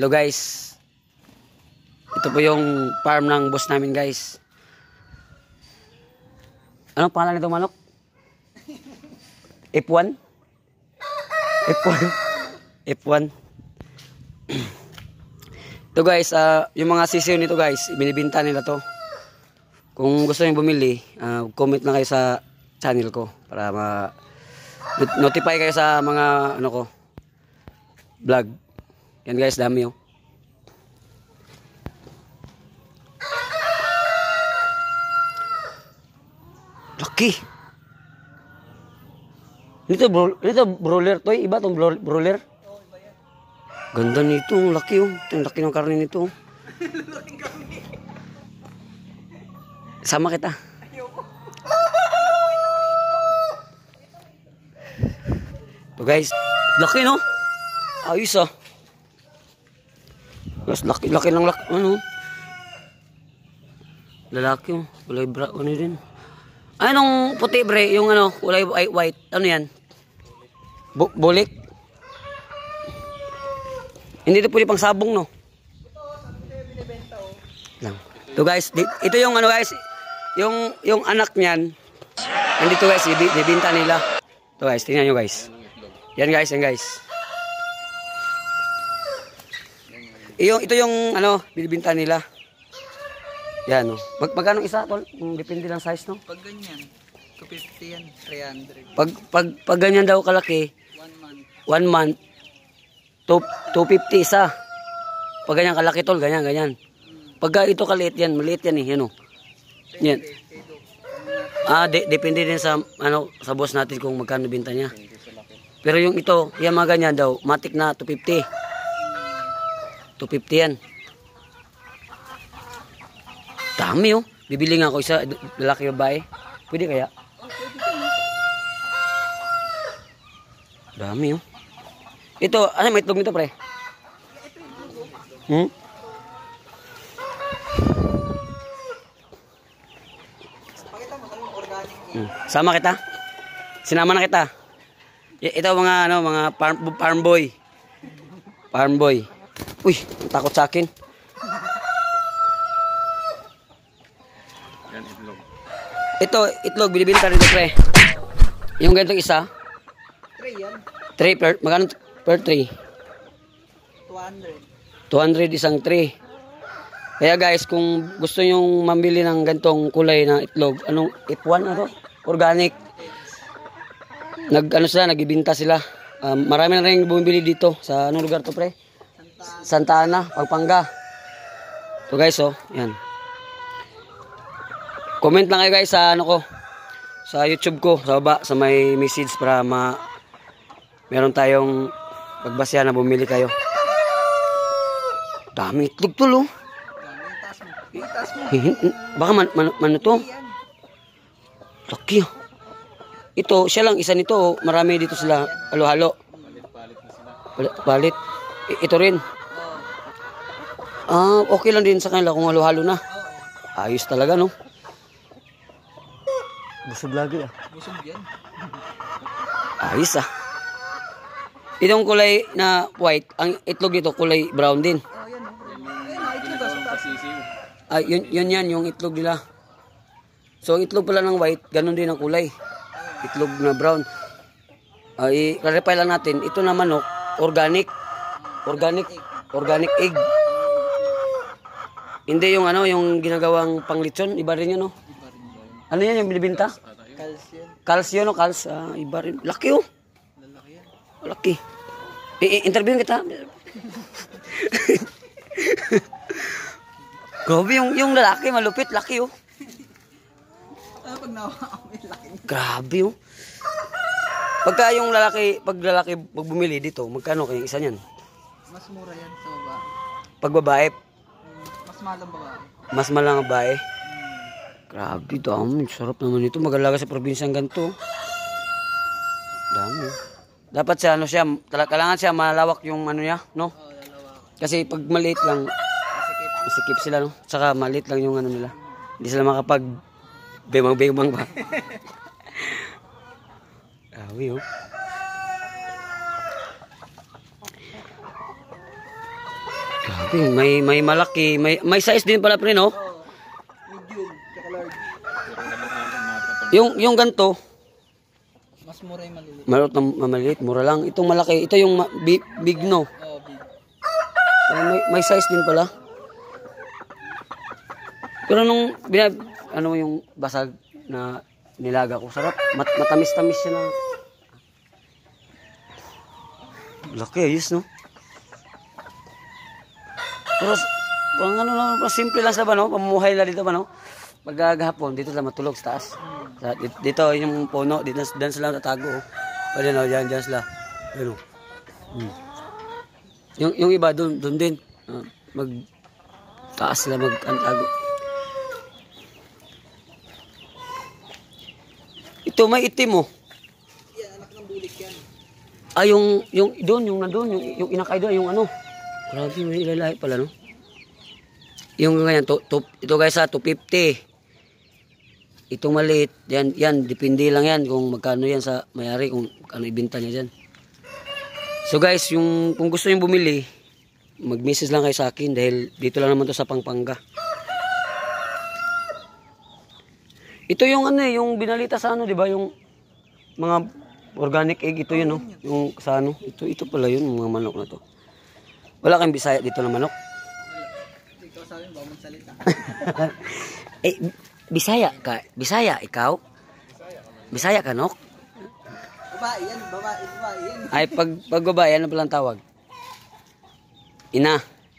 Hello guys. Ito po yung farm ng boss namin guys. Anong pangalan nito manok? F1? F1? F1? Ito guys, yung mga sisiyo nito guys, binibinta nila to. Kung gusto niyo bumili, comment lang kayo sa channel ko para notify kayo sa mga ano ko vlog. Yan guys, dami oh. Laki. Nito broiler to, iba tong broiler. Ganda nito, laki oh. Ang laki ng karne nito. Laking karne. Sama kita. Ayoko. To guys, laki no? Ayos ah. Mas laki ng ano. Lalaki oh, kulay brown ano din. Anong puti bre, yung ano, kulay white, ano yan? Bulik? Hindi ito pwede pang sabong no? Lang. Ito guys, ito yung ano guys, yung anak niyan. Nandito guys, ibibinta nila. Ito guys, tingnan nyo guys. Yan guys, yan guys. Ito yung ano, binibinta nila. Yan oh. Magkano isa tol? Depende lang size no. Pag ganyan, 250 yan, 300. Pag ganyan daw kalaki, 1 month 250 isa. Pag ganyan kalaki tol, ganyan. Pag ito kaliit yan, maliit yan eh, yan oh. Yan. Depende din sa ano sa boss natin kung magkano benta niya. Pero yung ito, yan mga ganyan daw, matik na 250. 250 yan. Dami oh. Bibili nga ako isa, lalaki babae. Pwede kaya? Dami oh. Ito, ano may itlog nito pre? Pakita mo talagang organic. Sama kita. Sinama na kita. Ito mga ano, mga farm boy. Farm boy. Uy, takot sa akin. Yan itlog. Ito, itlog binibenta rin pre. Yung ganitong isa, 3 yan, 3 per, magkano per 3? 200. 200 isang 3. Kaya guys, kung gusto nyong mamili ng gantong kulay na itlog, anong F1 ano? Organic. Nagbibinta sila. Marami na rin bumibili dito sa anong lugar to pre? Santa Ana, Pampanga. So guys, oh, yan. Comment lang kayo guys sa ano ko, sa YouTube ko, sa baba, sa may message para meron tayong pagbasya na bumili kayo. Dami itlog tol oh. Itas mo. Baka man to. Laki oh. Ito, siya lang isa nito oh. Marami dito sila halo-halo. Palit. Ito rin. Okay lang din sa kanila kung halo-halo na. Ayos talaga no. Busog lagi ah. Busog yan. Ayos ah. Itong kulay na white, ang itlog nito kulay brown din. Oh, yan oh. Ayun, itlog ah. Pasisiw. Yun yan, yung itlog nila. So, itlog pala ng white, ganun din ang kulay. Itlog na brown. I-clarify lang natin, ito na manok, organic egg. Hindi yung ano, yung ginagawang panglitson, iba rin yun, no? Ano yan yung binibinta? Calcium. Calcium, no? Iba rin. Laki, oh. Lalaki yan. Laki. Interviewin kita. Grabe, yung lalaki, malupit, laki, oh. Pag nawakamit, laki. Grabe, oh. Pagka yung lalaki, pag bumili dito, magkano kayong isa niyan? Mas mura yan sa baba. Pag babae, Mas mahal ang baba. mas malang babae. Grabe, dami. Sarap naman ito. Mag-alaga sa probinsyang ganito. Dami. Dapat siya, ano siya, kailangan siya malawak yung ano niya, no? Oo, dalawa. Kasi pag maliit lang, masikip sila, no? Tsaka maliit lang yung ano nila. Hindi sila makapag bemang-bemang ba? Grabe, oh. Grabe, may malaki, may size din pala pre, no? Oh, medium, tsaka large. Yung ganto, Mas mura yung maliliit. maliit, mura lang. Itong malaki, ito yung big, no? Oh, big. May size din pala. Pero nung ano yung basag na nilaga ko, sarap. Matamis-tamis siya na. Laki, ayos, no? Pero pang ano lang, simple lang sa ba, no? Pamumuhay na dito ba, no? Pagkagahapon, dito sila matulog sa taas. Dito yung puno, dito sila tatago. Oh. Pwede na, dyan sila. Yun, oh. Yung iba doon din. Taas sila mag-antago. Ito may itim, oh. Yan, anak ng bulik yan. Ah, yung doon, yung nandun, yung inakay doon, yung ano. Grabe, may ilalahi pala, no? Yung ganyan, ito guys, 250. Itong maliit, yan, depende lang yan kung magkano yan sa mayari, kung ano ibenta niya dyan. So guys, kung gusto nyo bumili, mag-message lang kayo sa akin dahil dito lang naman to sa Pampanga. Ito yung ano yung binalita sa ano, di ba? Yung mga organic egg, ito yun, no? Yung sa ano, ito pala yun, mga manok na to. Wala kang Bisaya dito na manok? Ikaw sabi mo, magsalita. Bisaya ka? Bisaya, ikaw? Bisaya ka, nok? Babae yan. Ay, pag babae, ano palang tawag? Ina.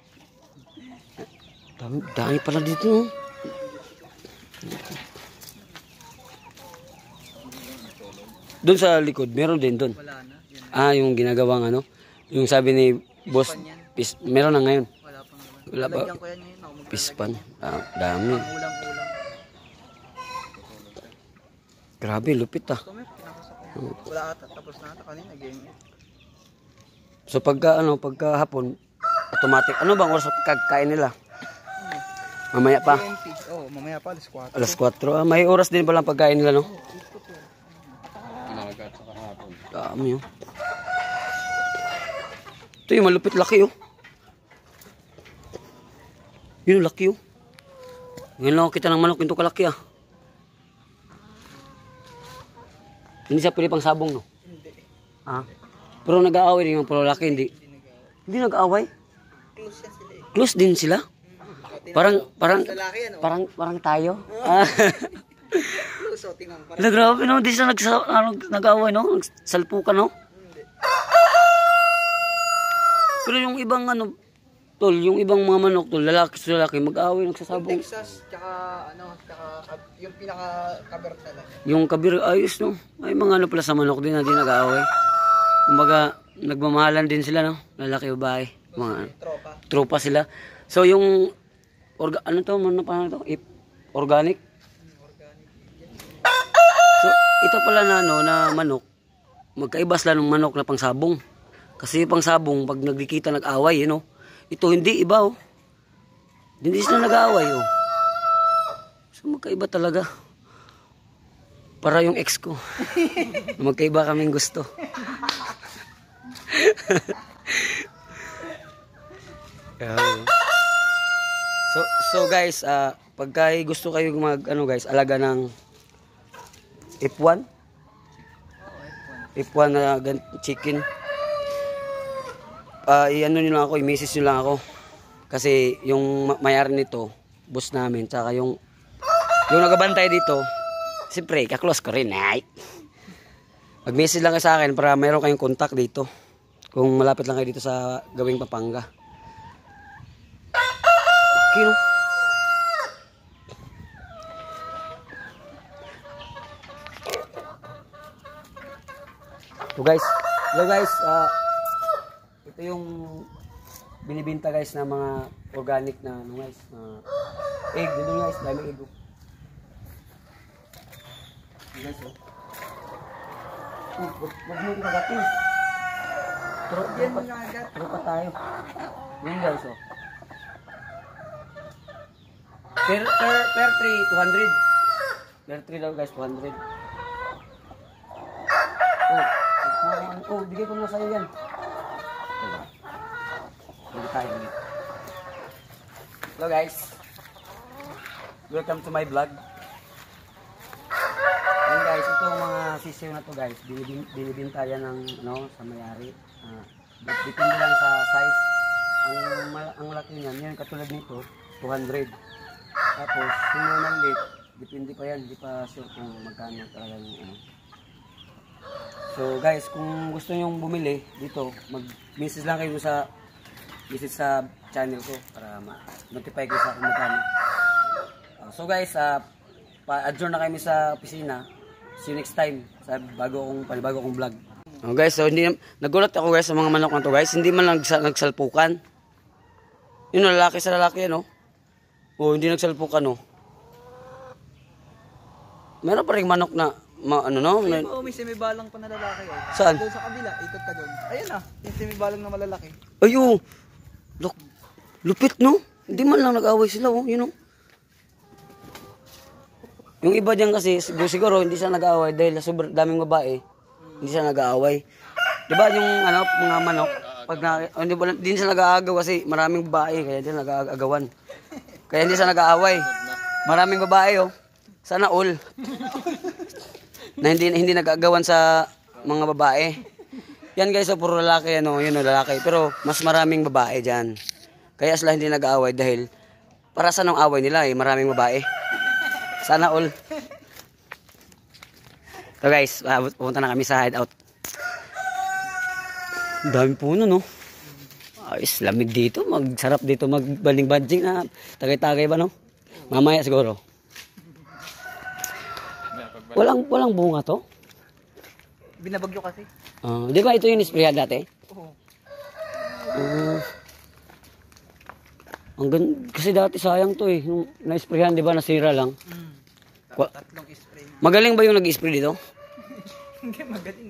Dami pala dito, no? Doon sa likod, meron din doon. Wala na. Yan. Yung ginagawang ano? Yung sabi ni boss, meron na ngayon. Wala pa naman. Wala pa. Lagyan ko yan ngayon. Ako Pispan. Dami. Ulang-ulang. Grabe, lupit ah. Kami, pinakasok ko. Wala ata. Tapos na ata kanina. Game. So pagka hapon, automatic. Ano bang oras pagkakain nila? Mamaya pa. 20. Oh, mamaya pa. Alas 4. Alas 4. May oras din palang pagkain nila, no? Dami, oh. Ito yung malupit laki, oh. Yun, laki, oh. Ngayon lang kita ng manok. Ito kalaki, ah. Hindi siya pwede pang sabong, no? Hindi. Pero nag-aaway din yung puro laki, hindi. Hindi nag-aaway? Close yan sila eh. Close din sila? Parang Lalaki yan, oh. parang tayo. Close, oh. Tingnan mo. Wala, grabe, no? Di sila nag-aaway, no? Nagsalpukan, no? Hindi. Pero yung ibang ano, tol, yung ibang mga manok, tol, lalaki sa lalaki, mag-aaway, nagsasabong. Texas, tsaka yung pinaka-cover talaga. Yung kabir, ayos, no? Ay, mga ano pala sa manok din na di nag-aaway. Kumbaga, nagmamahalan din sila, no? Lalaki, babae. Mga tropa sila. So, yung, ano to, paano to? Organic? So, ito pala na, no, na manok, magkaiba sila ng manok na pangsabong. Kasi pangsabong, pag nagdikita, nag-away, you know? Ito, hindi, iba, oh. Hindi sila nag-away, oh. So, magkaiba talaga. Para yung ex ko. Magkaiba kaming gusto. So guys, pagka gusto kayo ano guys, alaga ng F1. F1 na chicken. I-ano nyo lang ako, i-message nyo lang ako. Kasi yung mayari nito, boss namin, tsaka yung nagabantay dito, siyempre, kaklose ko rin, ay. Mag-message lang kayo sa akin para mayroon kayong contact dito. Kung malapit lang kayo dito sa Gawing Pampanga. Okay, no? Hello guys, ito yung binibinta guys na mga organic na ano guys, egg, dito guys, dami egg. Guys, oh. Wag mo kagatin. Turo pa tayo. Yan guys, oh. Per 3, 200. Per 3 daw guys, 200. Bigay ko na sa'yo yan. Bigay tayo. Hello guys. Welcome to my vlog. And guys, itong mga sisiw na to guys, binibinta yan ng sa may-ari. Depende lang sa size. Ang laki niyan, yan katulad nito, 200. Tapos yung mga maliit, depende pa yan, di pa sure kung magkano talaga yung So guys, kung gusto niyo bumili dito, mag-message lang kayo sa channel ko para ma-notify kayo sa kung magkano. So guys, pa-adjourn na kami sa opisina. See you next time sa panibago kong vlog. Guys, so nagulat ako guys sa mga manok na to guys, hindi man lang nagsalpukan. Yun, lalaki sa lalaki yan, hindi nagsalpukan, Meron pa rin manok na May semibalang pa na lalaki. Saan? Doon sa kabila, ikot ka doon. Ayun yung semibalang na malalaki. Ayun. Lupit, no? Hindi man lang nag-away sila, Yung iba diyan kasi, siguro hindi siya nag-away dahil sobrang daming babae. Hindi siya nag-aaway. 'Di ba yung mga manok pag hindi siya nag-aagaw kasi maraming babae kaya hindi nag-aagawan. Kaya hindi siya nag-aaway. Maraming babae, Sana all. Na hindi nag-aagawan sa mga babae. Yan guys, puro lalaki yun lalaki, pero mas maraming babae diyan. Kaya sila hindi nag-aaway dahil para sa nang away nila maraming babae. Sana all. So guys, pupunta na kami sa hideout. Dami puno, Ayos, lamig dito. Magsarap dito magbaling-banjing na tagay-tagay ba, Mamaya siguro. Walang bunga to? Binabagyo kasi. Di ba ito yung isprayan dati? Oo. Kasi dati sayang to yung na-isprayan, di ba, nasira lang. Tatlong spray. Magaling ba yung nag-spray dito? Hindi magaling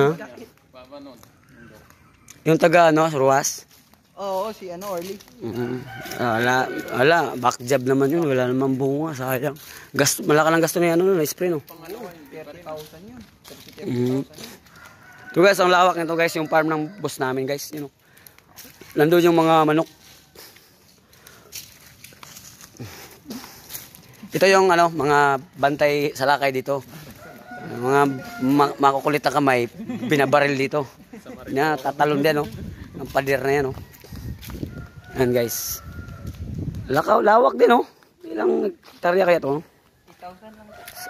Yung taga Ruas? Oo, si Orly. Wala, back job naman yun, wala naman bunga, sayang. Malaki lang gasto na yan, na-spray, Pangalawa, 30,000 yun. 30,000 Ito guys, ang lawak nito guys, yung farm ng boss namin guys, Nandun yung mga manok. Ito yung mga bantay sa lakay dito. Mga makukulit na kamay, binabaril dito. Tatalon din, ang pader na yan, Ayan guys. Lawak din, Ilang hektarya kaya to, 8,000 lang.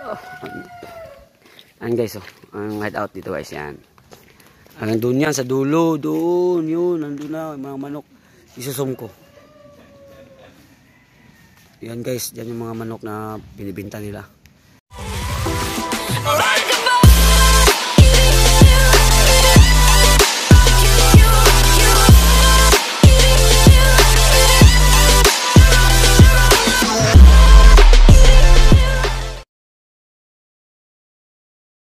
Ayan guys, ang hideout dito guys, yan. Nandun yan, sa dulo, doon, yun, nandun na, mga manok. Isusum ko. Yan guys, dyan yung mga manok na binibinta nila.